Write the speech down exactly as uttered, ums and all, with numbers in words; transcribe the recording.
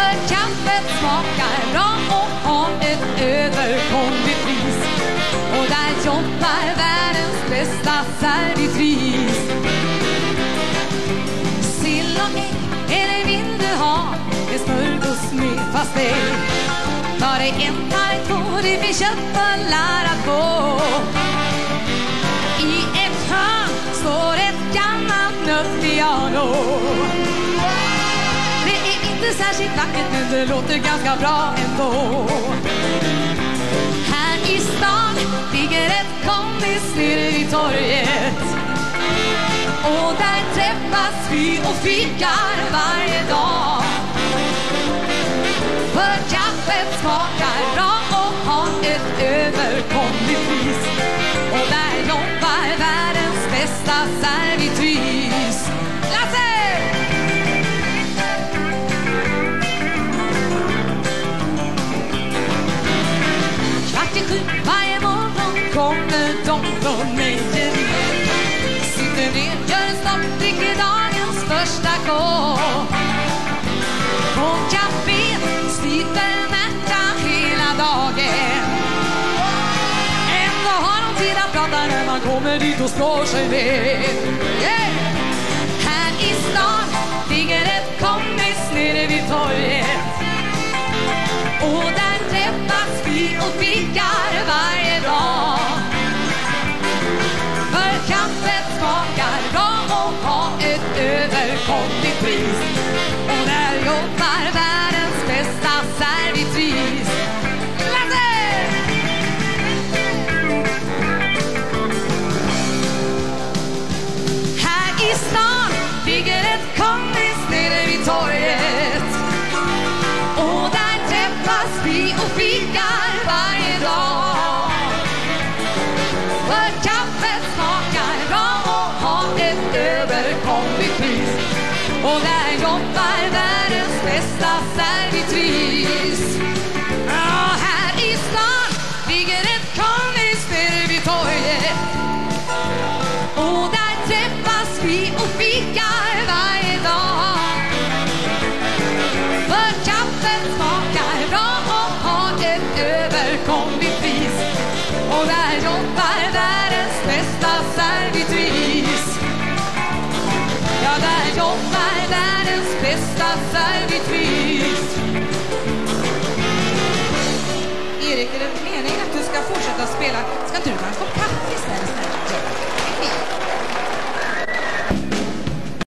För kaffet smakar bra och har ett överkomligt pris. Och där jobbar världens bästa servitris. Sill och ägg, eller vill du ha en smörgås med pastej? Ta dig en tajt på, det finns köttbullar att få. I ett hörn står ett gammalt nötpiano. Det är inte särskilt vackert, men det låter ganska bra ändå. Här i stan ligger ett kompis nere vid torget. Och där träffas vi och fikar varje dag. För kaffet smakar bra och har ett överkomligt pris. Och där jobbar världens bästa servitris. Lasse! Kvart i sju varje morgon kommer de från mejeriet. Sitter ner, gör en stopp, dricker dagens första kopp. På kafén sliter Märta hela dagen. Ändå har de tid att prata när man kommer dit och slår sig ner. Yeah! Här i stan ligger ett kompis nere vid torget. Och där träffas vi och fikar varje dag. För kaffet smakar bra och har ett överkomligt pris. Och där jobbar världens bästa servitris. Lasse! Här i stan ligger ett kompis nere vid torget. Och där träffas vi och fikar varje dag. För kaffet smakar bra och har ett överkomligt pris. Och där jobbar världens bästa servitris. Ja, här i stan ligger ett kompis nere vid torget. Och där träffas vi och fikar varje dag. För kaffet smakar bra och har ett överkomligt pris. Och där jobbar världens bästa servitris. Ja, där jobbar världens bästa servitris. Erik, är det meningen att du ska fortsätta spela? Ska inte du ta en kopp kaffe istället?